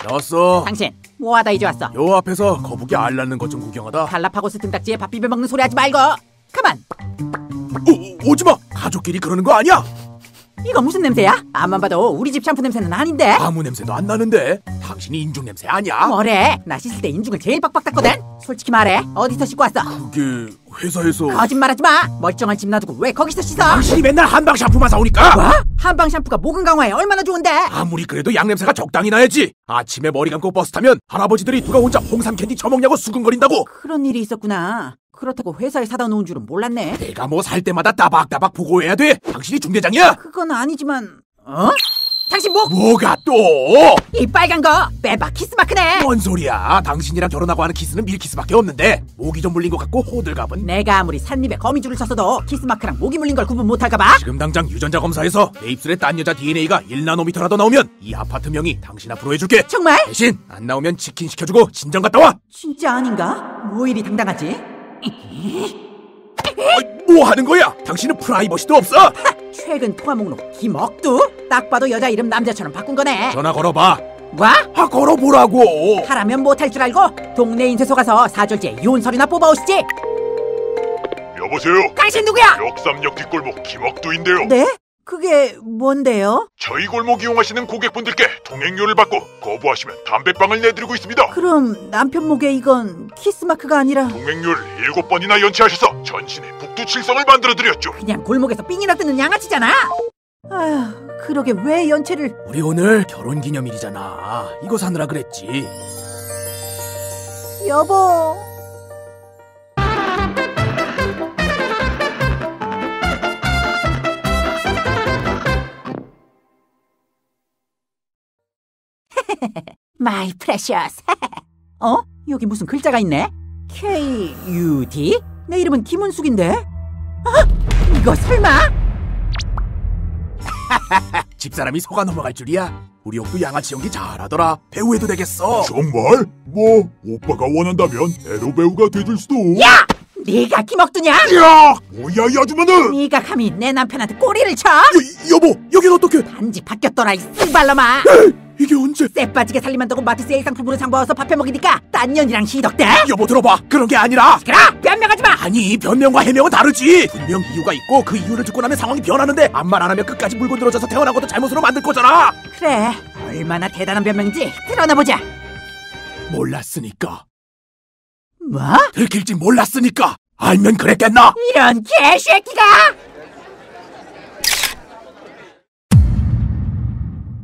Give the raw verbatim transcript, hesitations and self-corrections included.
나왔어. 당신 뭐하다 이제 왔어? 요 앞에서 거북이 알 낳는 것 좀 구경하다. 갈라파고스 등딱지에 밥 비벼 먹는 소리 하지 말고 가만. 오, 오지마. 가족끼리 그러는 거 아니야. 이거 무슨 냄새야? 앞만 봐도 우리 집 샴푸 냄새는 아닌데. 아무 냄새도 안 나는데. 당신이 인중 냄새 아니야? 뭐래? 나 씻을 때 인중을 제일 빡빡 닦거든. 솔직히 말해, 어디서 씻고 왔어? 그게 회사에서. 거짓말하지 마. 멀쩡한 집 놔두고 왜 거기서 씻어? 당신이 맨날 한방 샴푸만 사오니까. 뭐? 한방 샴푸가 모근 강화에 얼마나 좋은데? 아무리 그래도 양냄새가 적당히 나야지. 아침에 머리 감고 버스 타면 할아버지들이 누가 혼자 홍삼 캔디 처먹냐고 수근거린다고. 그런 일이 있었구나. 그렇다고 회사에 사다 놓은 줄은 몰랐네. 내가 뭐 살 때마다 따박따박 보고해야 돼. 당신이 중대장이야? 그건 아니지만. 어? 당신 목! 뭐가 또? 이 빨간 거 빼박 키스마크네. 뭔 소리야. 당신이랑 결혼하고 하는 키스는 밀키스밖에 없는데 모기 좀 물린 것 같고 호들갑은. 내가 아무리 산입에 거미줄을 쳤어도 키스마크랑 모기 물린 걸 구분 못할까봐. 지금 당장 유전자 검사에서 내 입술에 딴 여자 디엔에이가 일 나노미터라도 나오면 이 아파트 명의 당신 앞으로 해줄게. 정말? 대신 안 나오면 치킨 시켜주고 진정 갔다 와. 진짜 아닌가? 뭐 이리 당당하지? 어이, 뭐 하는 거야? 당신은 프라이버시도 없어? 하! 최근 통화 목록 김억두? 딱 봐도 여자 이름 남자처럼 바꾼 거네. 전화 걸어봐. 뭐? 아, 걸어보라고. 하라면 못할 줄 알고 동네 인쇄소 가서 사절제 이혼 서류나 뽑아오시지. 여보세요? 당신 누구야? 역삼역 뒷골목 김억두인데요. 네? 그게 뭔데요? 저희 골목 이용하시는 고객분들께 통행료를 받고 거부하시면 담배빵을 내드리고 있습니다. 그럼 남편 목에 이건 키스마크가 아니라 통행료를 일곱 번이나 연체하셔서 전신에 북두칠성을 만들어드렸죠. 그냥 골목에서 삥이나 뜨는 양아치잖아. 아휴, 그러게 왜 연체를. 우리 오늘 결혼기념일이잖아. 이거 사느라 그랬지. 여보. 마이 프레셔스. 어? 여기 무슨 글자가 있네? 케이 유 디? 내 이름은 김은숙인데? 아, 이거 설마? 집사람이 속아 넘어갈 줄이야. 우리 옥도 양아치 연기 잘하더라. 배우해도 되겠어. 정말? 뭐 오빠가 원한다면 에로 배우가 돼줄 수도. 야! 네가 김억두냐? 야! 뭐야 이 아줌마는? 네가 감히 내 남편한테 꼬리를 쳐? 여, 여보, 여긴 어떡해? 단지 바뀌었더라 이 씨발놈아. 에이, 이게 언제? 쎄 빠지게 살림한다고 마트스 A상품으로 장봐와서 밥해 먹이니까 딴 년이랑 희덕대? 여보 들어봐. 그런 게 아니라. 그래! 변명하지 마! 아니, 변명과 해명은 다르지. 분명 이유가 있고 그 이유를 듣고 나면 상황이 변하는데 아무 말 안 하면 끝까지 물고 늘어져서 태어난 것도 잘못으로 만들 거잖아. 그래, 얼마나 대단한 변명인지 드러나보자. 몰랐으니까. 뭐? 들킬지 몰랐으니까. 알면 그랬겠나? 이런 개새끼가!